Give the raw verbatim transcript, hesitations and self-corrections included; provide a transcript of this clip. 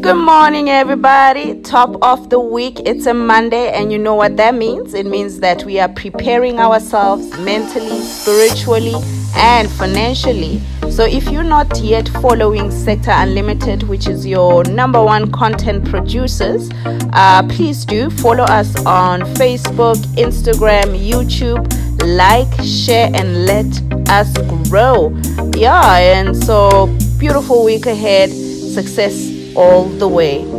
Good morning, everybody. Top of the week. It's a Monday, and you know what that means? It means that we are preparing ourselves mentally, spiritually, and financially. So if you're not yet following Sector Unlimited, which is your number one content producers, uh, please do follow us on Facebook, Instagram, YouTube. Like, share, and let us grow. Yeah, and so beautiful week ahead. Success all the way.